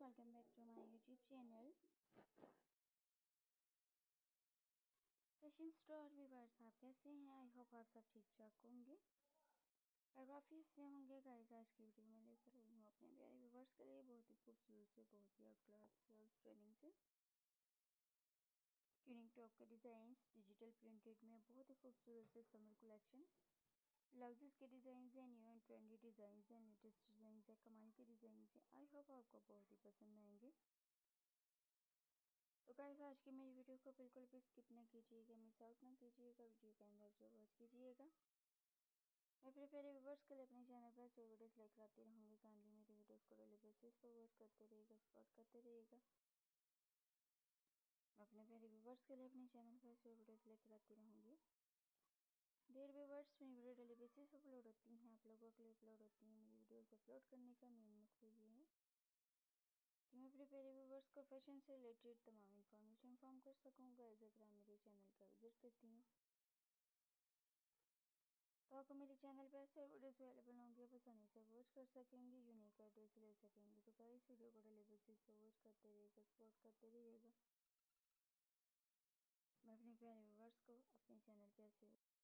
Welcome back to my YouTube channel fashion store viewers. आप कैसे हैं? आई होप आप सब ठीक ठाक होंगे और काफ़ी अच्छे होंगे। गाइस आज की वीडियो में लेकर आई हूँ अपने प्यारे व्यूअर्स के लिए बहुत ही खूबसूरत से, बहुत ही क्लास गर्ल्स ट्रेनिंग से ट्यूनिंग टॉप के डिज़ाइंस डिजिटल प्रिंटेड में बहुत ही खूबसूरत से समर कलेक्शन ब्लाउजेस के डिज़ाइन है, न्यू एंड ट्रेंडी डिज़ाइन है, लेटेस्ट डिज़ाइन है, कमाल के डिज़ाइन है। आई होप आपको बहुत ही पसंद आएंगे। तो गाइस आज की मेरी वीडियो को बिल्कुल भी स्किप ना कीजिएगा, मिस आउट ना कीजिएगा, वीडियो के अंदर जो वॉच कीजिएगा। मैं अपने प्यारे व्यूवर्स के लिए अपने चैनल पर जो वीडियोस लेकर आती रहूँगी, काइंडली मेरी वीडियोस को डेली बेसिस पर वॉच करते रहिएगा, सपोर्ट करते रहिएगा। मैं अपने प्यारे व्यूवर्स के लिए अपने चैनल पर जो वीडियोस लेकर आती रहूँगी। देर व्यूवर्स मेरी वीडियो डेली बेसिस पर अपलोड होती हैं, आप लोगों के लिए अपलोड होती हैं। मेरी वीडियोज़ अपलोड करने का मेन मकसद ये है कि मैं अपने प्यारे व्यूवर्स को फैशन से रिलेटेड तमाम इन्फॉर्मेशन इन्फॉर्म कर सकूँ। गाइस अगर आप मेरे चैनल का विजिट करती हैं तो आपको मेरे चैनल पर ऐसे वीडियोस अवेलेबल होंगे, आप आसानी से वॉच कर सकेंगे, यूनिक आइडियाज ले सकेंगे। तो गाइस वीडियो को डेली बेसिस पर वॉच करते रहिएगा, सपोर्ट करते रहिएगा। मैं अपने प्यारे व्यूवर्स को अपने चैनल पर ऐसे